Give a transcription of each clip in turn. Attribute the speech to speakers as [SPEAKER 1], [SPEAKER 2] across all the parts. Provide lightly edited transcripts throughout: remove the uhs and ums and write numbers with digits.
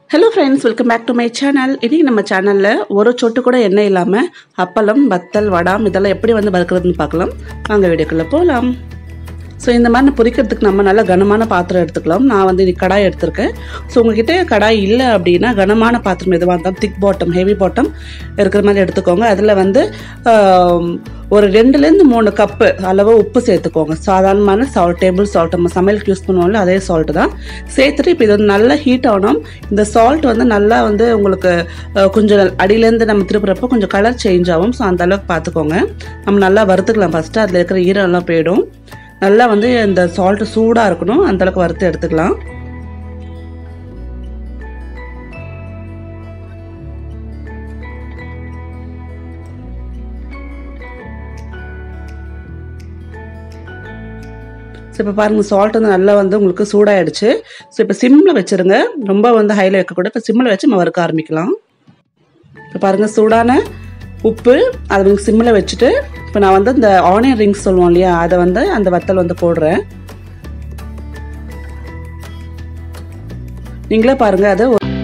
[SPEAKER 1] Hello friends, welcome back to my channel. இன்னைக்கு நம்ம சேனல்ல ஒரு சொட்டு கூட எண்ணெய் இல்லாம அப்பளம், வத்தல், வடாம் இதெல்லாம் எப்படி வந்து வறுக்கிறதுன்னு பார்க்கலாம். வாங்க வீடியோக்குள்ள போலாம். So இந்த மாதிரி பொரிக்கிறதுக்கு நம்ம நல்ல கனமான பாத்திரம் எடுத்துக்கலாம். நான் வந்து இந்த கடாய் எடுத்துர்க்கேன். சோ உங்ககிட்ட கடாய் இல்ல அப்படினா கனமான பாத்திரம் எதுவா இருந்தாலும் thick bottom, heavy bottom இருக்கிற மாதிரி எடுத்துக்கோங்க. அதுல வந்து ஒரு 2 ல இருந்து 3 கப் அளவு உப்பு சேர்த்துக்கோங்க. சாதாரணமான salt, table salt நம்ம சமையலுக்கு யூஸ் பண்ணுவோம்ல அதே salt தான். சேர்த்துட்டு இப்போ இது நல்லா ஹீட் ஆகணும். இந்த salt வந்து நல்லா வந்து உங்களுக்கு கொஞ்சம் அடியில இருந்து நம்ம திருப்புறப்ப கொஞ்சம் கலர் சேஞ்ச் ஆகும். சோ அந்த அளவுக்கு பாத்துக்கோங்க. நம்ம நல்லா வறுத்துக்கலாம். ஃபர்ஸ்ட் அதுல இருக்கிற ஈரம் எல்லாம் போய்டும். நல்லா வந்து இந்த salt சூடா இருக்கணும். அந்த அளவுக்கு வறுத்து எடுத்துக்கலாம். இப்போ பாருங்க salt வந்து நல்லா வந்து உங்களுக்கு சூடாயிடுச்சு. சோ இப்போ சிம்ல வெச்சிருங்க. ரொம்ப வந்து ஹைல வைக்க கூடாது. இப்போ சிம்ல வெச்சு நம்ம வறுக்க ஆரம்பிக்கலாம். இப்போ பாருங்க சூடான உப்பு அதை வந்து சிம்ல வெச்சிட்டு இப்போ நான் வந்து இந்த ஆனியன் ரிங்ஸ் சொல்லுவோம் இல்லையா அதை வந்து அந்த வத்தல் வந்து போடுறேன். நீங்களே பாருங்க அது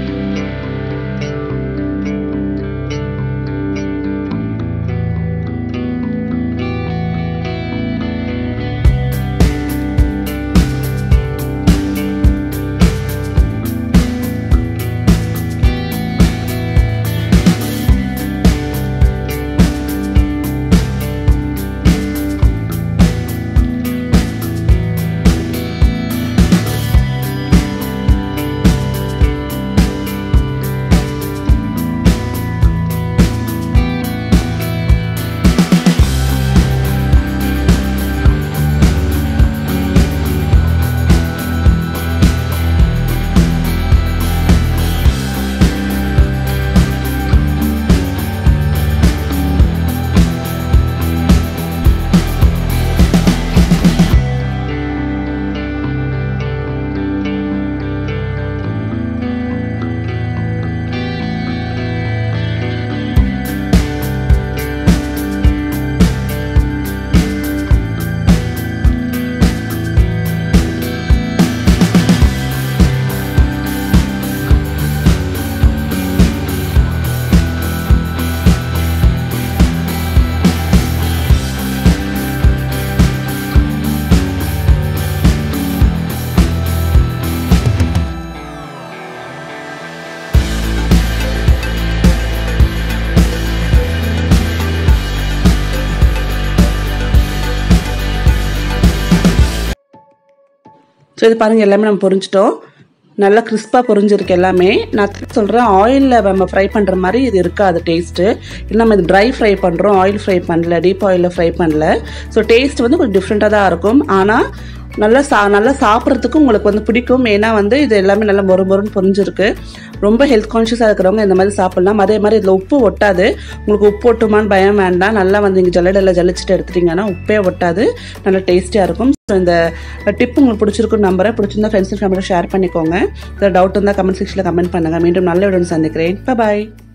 [SPEAKER 1] ஸோ இது பாருங்க எல்லாமே நம்ம பொரிஞ்சிட்டோம். நல்லா கிறிஸ்பா பொரிஞ்சிருக்கு எல்லாமே. நான் சொல்றேன் ஆயில்ல நம்ம ஃப்ரை பண்ற மாதிரி இது இருக்காது டேஸ்ட். நம்ம இது ட்ரை ஃப்ரை பண்றோம், ஆயில் ஃப்ரை பண்ணல, டீப் ஆயில்ல ஃப்ரை பண்ணல. ஸோ டேஸ்ட் வந்து கொஞ்சம் டிஃப்ரெண்டா தான் இருக்கும். ஆனா நல்லா சாப்பிட்றதுக்கு உங்களுக்கு வந்து பிடிக்கும். ஏன்னா வந்து இது எல்லாமே நல்லா மொறுமொறுன்னு பொரிஞ்சிருக்கு. ரொம்ப ஹெல்த் கான்ஷியஸாக இருக்கிறவங்க இந்த மாதிரி சாப்பிடலாம். அதே மாதிரி இதில் உப்பு ஒட்டாது. உங்களுக்கு உப்பு ஒட்டுமான்னு பயம் வேண்டாம். நல்லா வந்து இங்கே ஜல்லடெல்லாம் ஜலிச்சுட்டு எடுத்துட்டீங்கன்னா உப்பே ஒட்டாது. நல்லா டேஸ்டியாக இருக்கும். ஸோ இந்த டிப் உங்களுக்கு பிடிச்சிருக்குன்னு நம்புறேன். பிடிச்சிருந்தா ஃப்ரெண்ட்ஸ் அண்ட் ஃபேமிலியோட ஷேர் பண்ணிக்கோங்க. டவுட் இருந்தால் கமெண்ட் செக்ஷனில் கமெண்ட் பண்ணுங்கள். மீண்டும் நல்ல வீடியோ சந்திக்கிறேன். பாய்.